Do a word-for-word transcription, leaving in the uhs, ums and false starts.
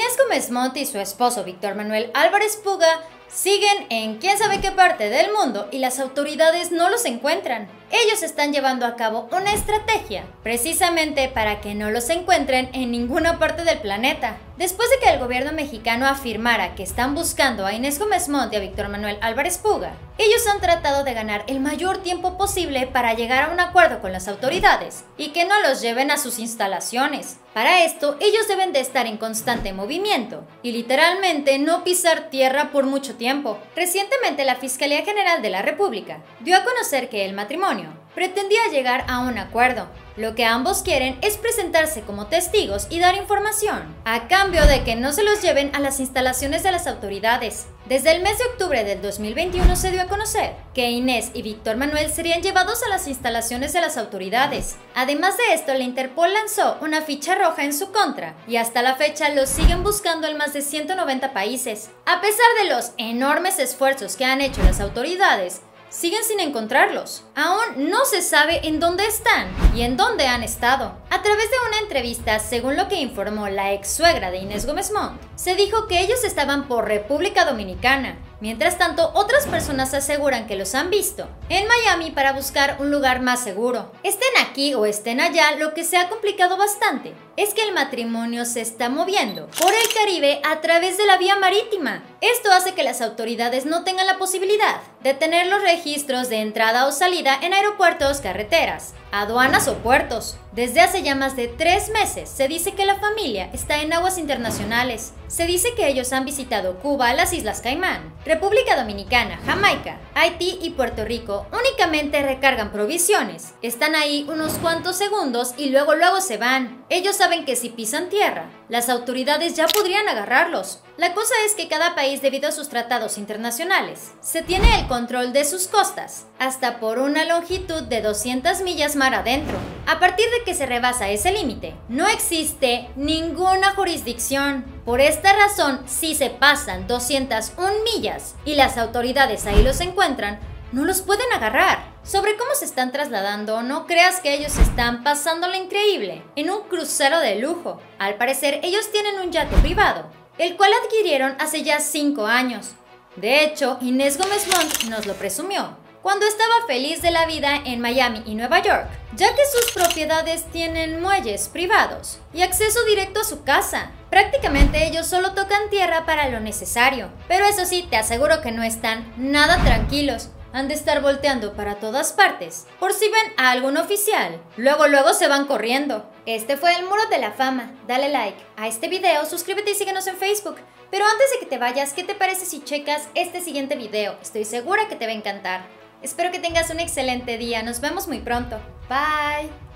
Inés Gómez Montt y su esposo Víctor Manuel Álvarez Puga siguen en quién sabe qué parte del mundo y las autoridades no los encuentran. Ellos están llevando a cabo una estrategia, precisamente para que no los encuentren en ninguna parte del planeta. Después de que el gobierno mexicano afirmara que están buscando a Inés Gómez Montt y a Víctor Manuel Álvarez Puga, ellos han tratado de ganar el mayor tiempo posible para llegar a un acuerdo con las autoridades y que no los lleven a sus instalaciones. Para esto, ellos deben de estar en constante movimiento y literalmente no pisar tierra por mucho tiempo. Recientemente, la Fiscalía General de la República dio a conocer que el matrimonio pretendía llegar a un acuerdo. Lo que ambos quieren es presentarse como testigos y dar información, a cambio de que no se los lleven a las instalaciones de las autoridades. Desde el mes de octubre del dos mil veintiuno se dio a conocer que Inés y Víctor Manuel serían llevados a las instalaciones de las autoridades. Además de esto, la Interpol lanzó una ficha roja en su contra y hasta la fecha los siguen buscando en más de ciento noventa países. A pesar de los enormes esfuerzos que han hecho las autoridades, siguen sin encontrarlos. Aún no se sabe en dónde están y en dónde han estado. A través de una entrevista, según lo que informó la ex suegra de Inés Gómez Montt, se dijo que ellos estaban por República Dominicana. Mientras tanto, otras personas aseguran que los han visto en Miami para buscar un lugar más seguro. Estén aquí o estén allá, lo que se ha complicado bastante es que el matrimonio se está moviendo por el Caribe a través de la vía marítima. Esto hace que las autoridades no tengan la posibilidad de tener los registros de entrada o salida en aeropuertos, carreteras, aduanas o puertos. Desde hace ya más de tres meses se dice que la familia está en aguas internacionales. Se dice que ellos han visitado Cuba, las Islas Caimán, República Dominicana, Jamaica, Haití y Puerto Rico. Únicamente recargan provisiones, están ahí unos cuantos segundos y luego luego se van. Ellos saben que si pisan tierra, las autoridades ya podrían agarrarlos. La cosa es que cada país, debido a sus tratados internacionales, se tiene el control de sus costas, hasta por una longitud de doscientas millas mar adentro. A partir de que se rebasa ese límite, no existe ninguna jurisdicción. Por esta razón, si se pasan doscientas una millas y las autoridades ahí los encuentran, no los pueden agarrar. Sobre cómo se están trasladando, no creas que ellos están pasándola increíble en un crucero de lujo. Al parecer, ellos tienen un yate privado, el cual adquirieron hace ya cinco años. De hecho, Inés Gómez Montt nos lo presumió cuando estaba feliz de la vida en Miami y Nueva York, ya que sus propiedades tienen muelles privados y acceso directo a su casa. Prácticamente ellos solo tocan tierra para lo necesario, pero eso sí, te aseguro que no están nada tranquilos. Han de estar volteando para todas partes por si ven a algún oficial. Luego luego se van corriendo. Este fue el Muro de la Fama. Dale like a este video, suscríbete y síguenos en Facebook. Pero antes de que te vayas, ¿qué te parece si checas este siguiente video? Estoy segura que te va a encantar. Espero que tengas un excelente día. Nos vemos muy pronto. Bye.